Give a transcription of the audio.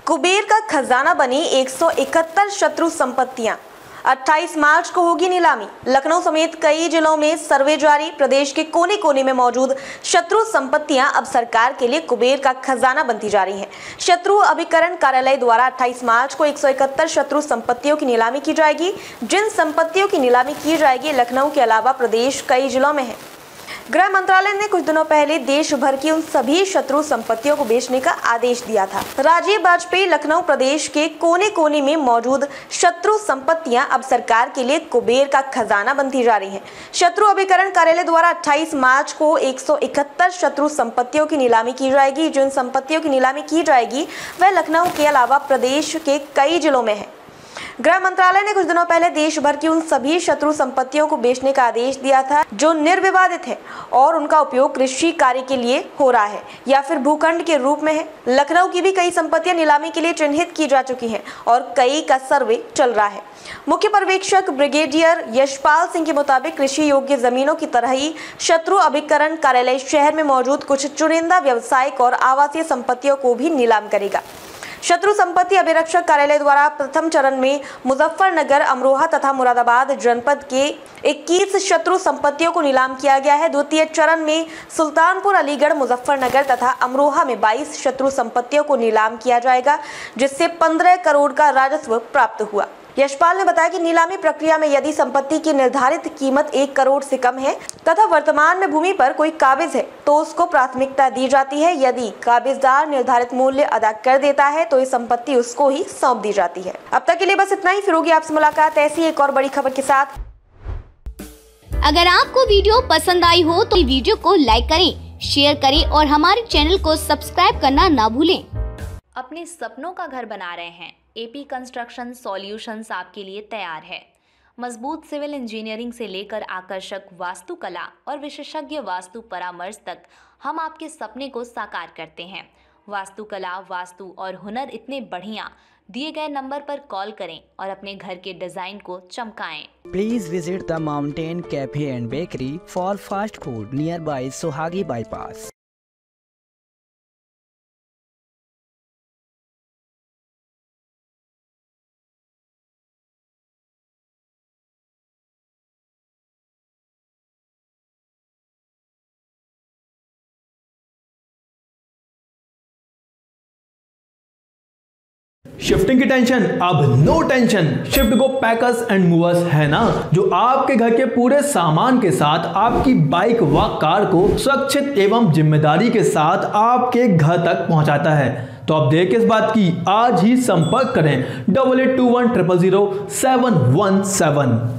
कुबेर का खजाना बनी 171 शत्रु संपत्तियां। 28 मार्च को होगी नीलामी। लखनऊ समेत कई जिलों में सर्वे जारी। प्रदेश के कोने कोने में मौजूद शत्रु संपत्तियां अब सरकार के लिए कुबेर का खजाना बनती जा रही हैं। शत्रु अभिकरण कार्यालय द्वारा 28 मार्च को 171 शत्रु संपत्तियों की नीलामी की जाएगी। जिन संपत्तियों की नीलामी की जाएगी लखनऊ के अलावा प्रदेश कई जिलों में है। गृह मंत्रालय ने कुछ दिनों पहले देश भर की उन सभी शत्रु संपत्तियों को बेचने का आदेश दिया था। राजीव वाजपेयी लखनऊ प्रदेश के कोने कोने में मौजूद शत्रु संपत्तियां अब सरकार के लिए कुबेर का खजाना बनती जा रही हैं। शत्रु अभिकरण कार्यालय द्वारा 28 मार्च को 171 शत्रु संपत्तियों की नीलामी की जाएगी। जिन संपत्तियों की नीलामी की जाएगी वह लखनऊ के अलावा प्रदेश के कई जिलों में है। गृह मंत्रालय ने कुछ दिनों पहले देश भर की उन सभी शत्रु संपत्तियों को बेचने का आदेश दिया था जो निर्विवादित है और उनका उपयोग कृषि कार्य के लिए हो रहा है या फिर भूखंड के रूप में है। लखनऊ की भी कई संपत्तियां नीलामी के लिए चिन्हित की जा चुकी हैं और कई का सर्वे चल रहा है। मुख्य पर्यवेक्षक ब्रिगेडियर यशपाल सिंह के मुताबिक कृषि योग्य जमीनों की तरह ही शत्रु अभिकरण कार्यालय शहर में मौजूद कुछ चुनिंदा व्यावसायिक और आवासीय संपत्तियों को भी नीलाम करेगा। शत्रु संपत्ति अभिरक्षक कार्यालय द्वारा प्रथम चरण में मुजफ्फरनगर, अमरोहा तथा मुरादाबाद जनपद के 21 शत्रु संपत्तियों को नीलाम किया गया है। द्वितीय चरण में सुल्तानपुर, अलीगढ़, मुजफ्फरनगर तथा अमरोहा में 22 शत्रु संपत्तियों को नीलाम किया जाएगा, जिससे 15 करोड़ का राजस्व प्राप्त हुआ। यशपाल ने बताया कि नीलामी प्रक्रिया में यदि संपत्ति की निर्धारित कीमत 1 करोड़ से कम है तथा वर्तमान में भूमि पर कोई काबिज है तो उसको प्राथमिकता दी जाती है। यदि काबिजदार निर्धारित मूल्य अदा कर देता है तो ये संपत्ति उसको ही सौंप दी जाती है। अब तक के लिए बस इतना ही। फिर होगी आपसे मुलाकात ऐसी एक और बड़ी खबर के साथ। अगर आपको वीडियो पसंद आई हो तो वीडियो को लाइक करें, शेयर करें और हमारे चैनल को सब्सक्राइब करना ना भूलें। अपने सपनों का घर बना रहे हैं? एपी कंस्ट्रक्शन सॉल्यूशंस आपके लिए तैयार है। मजबूत सिविल इंजीनियरिंग से लेकर आकर्षक वास्तुकला और विशेषज्ञ वास्तु परामर्श तक हम आपके सपने को साकार करते हैं। वास्तुकला, वास्तु और हुनर इतने बढ़िया। दिए गए नंबर पर कॉल करें और अपने घर के डिजाइन को चमकाएं। Please visit the Mountain Cafe and Bakery for fast food nearby Sohagi Bypass. Shifting की टेंशन अब no tension. Shift go packers and movers है ना, जो आपके घर के पूरे सामान के साथ आपकी बाइक व कार को सुरक्षित एवं जिम्मेदारी के साथ आपके घर तक पहुंचाता है। तो अब देर किस बात की, आज ही संपर्क करें 8821 000 717।